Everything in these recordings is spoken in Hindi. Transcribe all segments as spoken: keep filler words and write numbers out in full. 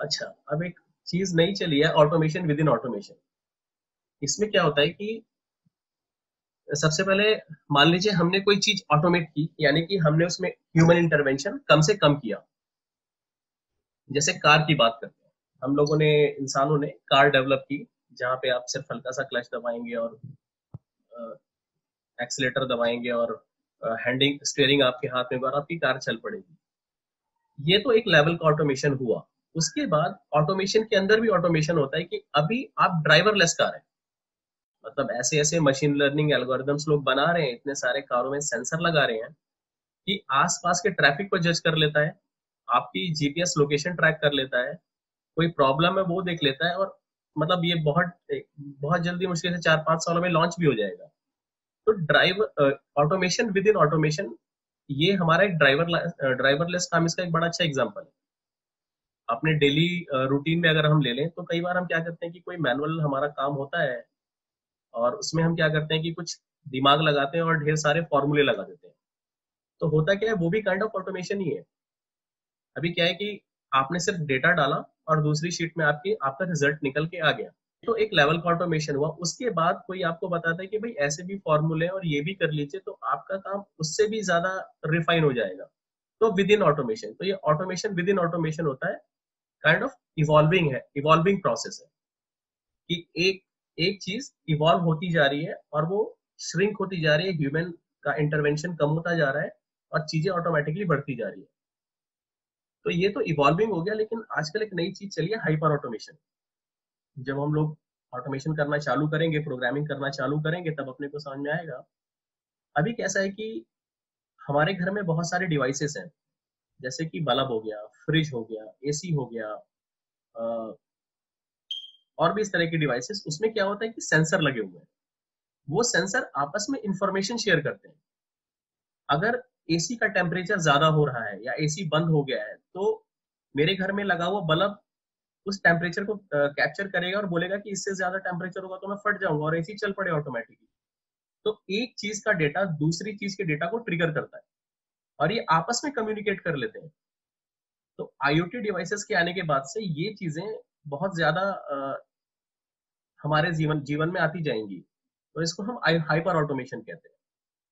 अच्छा, अब एक चीज नई चली है, ऑटोमेशन विद इन ऑटोमेशन। इसमें क्या होता है कि सबसे पहले मान लीजिए हमने कोई चीज ऑटोमेट की, यानी कि हमने उसमें ह्यूमन इंटरवेंशन कम से कम किया। जैसे कार की बात करते हैं, हम लोगों ने, इंसानों ने कार डेवलप की, जहाँ पे आप सिर्फ हल्का सा क्लच दबाएंगे और एक्सीलेटर दबाएंगे और हैंडिंग स्टीयरिंग आपके हाथ में और आपकी कार चल पड़ेगी। ये तो एक लेवल का ऑटोमेशन हुआ। उसके बाद ऑटोमेशन के अंदर भी ऑटोमेशन होता है कि अभी आप ड्राइवरलेस कार है, मतलब ऐसे ऐसे मशीन लर्निंग एल्गोरिदम्स लोग बना रहे हैं, इतने सारे कारों में सेंसर लगा रहे हैं कि आसपास के ट्रैफिक को जज कर लेता है, आपकी जीपीएस लोकेशन ट्रैक कर लेता है, कोई प्रॉब्लम है वो देख लेता है, और मतलब ये बहुत बहुत जल्दी, मुश्किल से चार पांच सालों में लॉन्च भी हो जाएगा। तो driver automation within automation, ये हमारा एक ड्राइवर ड्राइवरलेस काम इसका एक बड़ा अच्छा एग्जांपल है। अपने डेली रूटीन में अगर हम ले लें तो कई बार हम क्या करते हैं कि कोई मैनुअल हमारा काम होता है और उसमें हम क्या करते हैं कि कुछ दिमाग लगाते हैं और ढेर सारे फॉर्मूले लगा देते हैं। तो होता क्या है, वो भी काइंड ऑफ ऑटोमेशन ही है। अभी क्या है कि आपने सिर्फ डेटा डाला और दूसरी शीट में आपकी आपका रिजल्ट निकल के आ गया, तो एक लेवल का ऑटोमेशन हुआ। उसके बाद कोई आपको बताता है कि भाई ऐसे भी फॉर्मूले और ये भी कर लीजिए, तो आपका काम उससे भी ज्यादा रिफाइन हो जाएगा। तो विद इन ऑटोमेशन, तो ये ऑटोमेशन विद इन ऑटोमेशन होता है, काइंड ऑफ इवॉल्विंग है, इवॉल्विंग प्रोसेस है कि एक एक चीज इवॉल्व होती जा रही है और वो श्रिंक होती जा रही है, ह्यूमन का इंटरवेंशन कम होता जा रहा है और चीजें ऑटोमेटिकली बढ़ती जा रही है। तो ये तो इवॉल्विंग हो गया, लेकिन आजकल एक नई चीज चली है, हाइपर ऑटोमेशन। जब हम लोग ऑटोमेशन करना चालू करेंगे, प्रोग्रामिंग करना चालू करेंगे, तब अपने को समझ में आएगा। अभी कैसा है कि हमारे घर में बहुत सारे डिवाइसेस हैं, जैसे कि बल्ब हो गया, फ्रिज हो गया, एसी हो गया, अ, और भी इस तरह के डिवाइसेस। उसमें क्या होता है कि सेंसर लगे हुए हैं, वो सेंसर आपस में इंफॉर्मेशन शेयर करते हैं। अगर एसी का टेम्परेचर ज्यादा हो रहा है या एसी बंद हो गया है, तो मेरे घर में लगा हुआ बल्ब उस टेम्परेचर को कैप्चर करेगा और बोलेगा कि इससे ज्यादा टेम्परेचर होगा तो मैं फट जाऊंगा और एसी चल पड़े ऑटोमेटिकली। तो एक चीज का डेटा दूसरी चीज के डेटा को ट्रिगर करता है और ये आपस में कम्युनिकेट कर लेते हैं। तो आईओटी डिवाइसेस के आने के बाद से ये चीजें बहुत ज्यादा अ, हमारे जीवन जीवन में आती जाएंगी। तो इसको हम हाइपर ऑटोमेशन कहते हैं।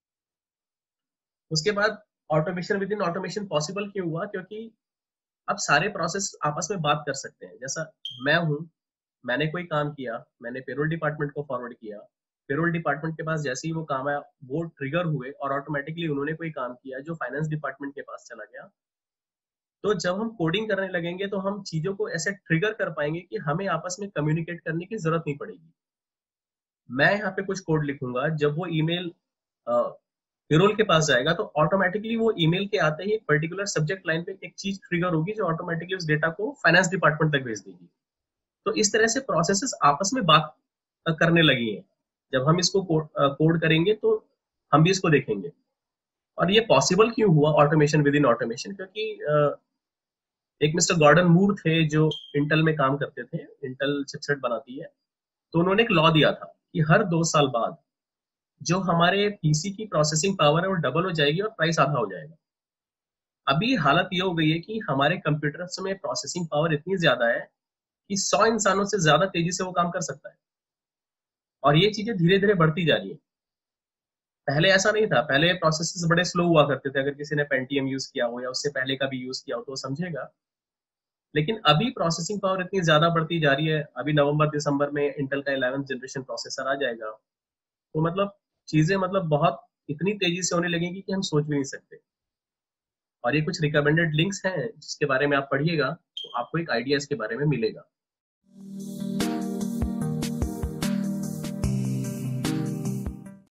उसके बाद automation within automation possible क्यों हुआ? क्योंकि अब सारे प्रोसेस आपस में बात कर सकते हैं। जैसा मैं हूं, मैंने कोई काम किया, मैंने पेरोल डिपार्टमेंट को फॉरवर्ड किया, पेरोल डिपार्टमेंट के पास जैसे ही वो काम आया वो ट्रिगर हुए और ऑटोमेटिकली उन्होंने कोई काम किया जो फाइनेंस डिपार्टमेंट के पास चला गया। तो जब हम कोडिंग करने लगेंगे तो हम चीजों को ऐसे ट्रिगर कर पाएंगे कि हमें आपस में कम्युनिकेट करने की जरूरत नहीं पड़ेगी। मैं यहाँ पे कुछ कोड लिखूंगा, जब वो ईमेल पेरोल के पास जाएगा तो ऑटोमेटिकली वो ईमेल के आते ही एक पर्टिकुलर सब्जेक्ट लाइन पे एक चीज ट्रिगर होगी जो ऑटोमेटिकली उस डेटा को फाइनेंस डिपार्टमेंट तक भेज देगी। तो इस तरह से प्रोसेसेस आपस में बात करने लगी हैं। जब हम इसको कोड, कोड करेंगे तो हम भी इसको देखेंगे। और ये पॉसिबल क्यों हुआ ऑटोमेशन विद इन ऑटोमेशन? क्योंकि एक मिस्टर गॉर्डन मूर थे जो इंटेल में काम करते थे, इंटेल चिपसेट बनाती है। तो उन्होंने एक लॉ दिया था कि हर दो साल बाद जो हमारे पीसी की प्रोसेसिंग पावर है वो डबल हो जाएगी और प्राइस आधा हो जाएगा। अभी हालत ये हो गई है कि हमारे कंप्यूटर्स में प्रोसेसिंग पावर इतनी ज्यादा है कि सौ इंसानों से ज्यादा तेजी से वो काम कर सकता है। और ये चीजें धीरे धीरे बढ़ती जा रही है। पहले ऐसा नहीं था, पहले प्रोसेसेस बड़े स्लो हुआ करते थे। अगर किसी ने पेंटियम यूज किया हो या उससे पहले का भी यूज किया हो तो वो समझेगा। लेकिन अभी प्रोसेसिंग पावर इतनी ज्यादा बढ़ती जा रही है, अभी नवंबर दिसंबर में इंटेल का इलेवेंथ जनरेशन प्रोसेसर आ जाएगा। तो मतलब चीजें मतलब बहुत इतनी तेजी से होने लगेंगी कि हम सोच भी नहीं सकते। और ये कुछ रिकमेंडेड लिंक्स हैं जिसके बारे में आप पढ़िएगा तो आपको एक आइडिया इसके बारे में मिलेगा।